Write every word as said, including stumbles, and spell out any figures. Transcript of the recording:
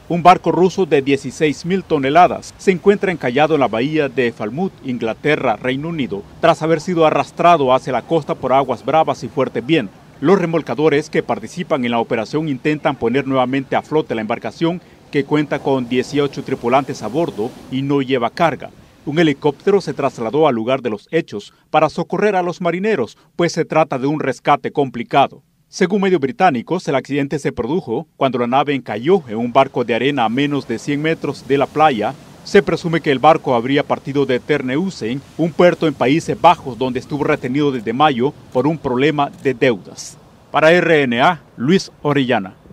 Un barco ruso de dieciséis mil toneladas se encuentra encallado en la bahía de Falmouth, Inglaterra, Reino Unido, tras haber sido arrastrado hacia la costa por aguas bravas y fuertes vientos. Los remolcadores que participan en la operación intentan poner nuevamente a flote la embarcación, que cuenta con dieciocho tripulantes a bordo y no lleva carga. Un helicóptero se trasladó al lugar de los hechos para socorrer a los marineros, pues se trata de un rescate complicado. Según medios británicos, el accidente se produjo cuando la nave encalló en un barco de arena a menos de cien metros de la playa. Se presume que el barco habría partido de Terneuzen, un puerto en Países Bajos donde estuvo retenido desde mayo por un problema de deudas. Para R N A, Luis Orellana.